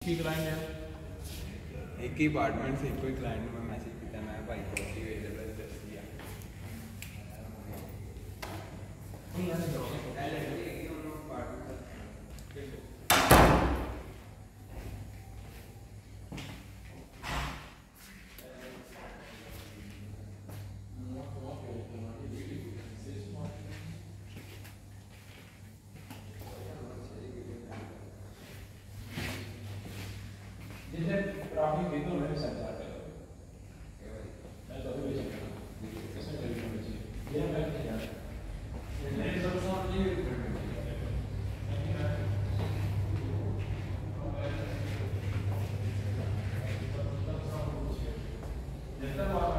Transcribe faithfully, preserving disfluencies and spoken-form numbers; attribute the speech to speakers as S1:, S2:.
S1: की क्लाइंट है
S2: एक ही अपार्टमेंट से कोई क्लाइंट में मैसेज किया मैं भाई प्रॉपर्टी अवेलेबल दस दिया नहीं यार दो एल एल की उन्होंने अपार्टमेंट
S1: ट्रैफिक देखो मेरे साथ जाकर मैं तो अभी भी चल कैसे चल रही है ये मैं नहीं जानता ये सब सब ये जितना